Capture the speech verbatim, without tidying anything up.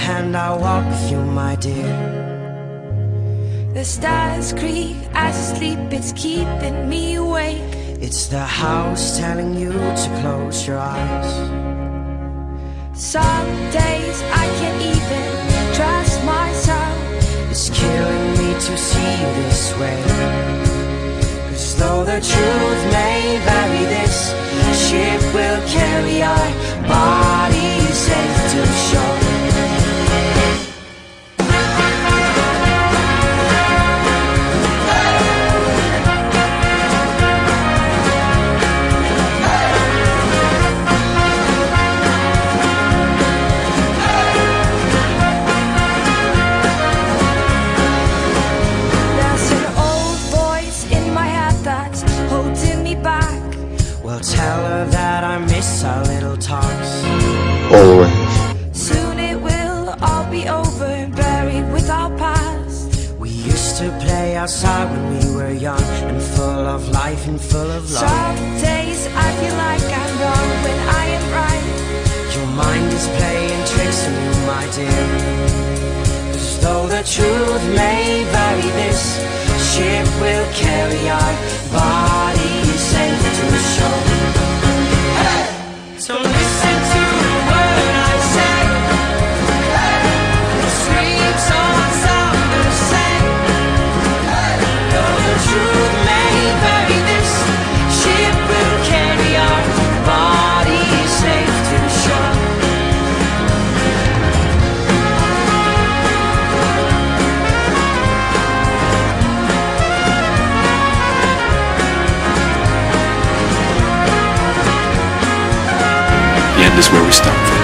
hand, I'll walk with you, my dear. The stars creak as I sleep, it's keeping me awake. It's the house telling you to close your eyes. Some days I can't even trust myself. It's killing me to see you this way. 'Cause though the truth may vary, this ship will carry our bodies safe to shore. Tell her that I miss our little talks. Always. Soon it will all be over, buried with our past. We used to play outside when we were young, and full of life and full of love. Some days I feel like I'm wrong when I am right. Your mind is playing tricks on you, my dear. 'Cause though the truth may vary, this ship will carry our bodies safe to shore. So listen to the word I say. The streams on sound the same. Though the truth may vary, this ship will carry our bodies safe to shore. The end is where we stop.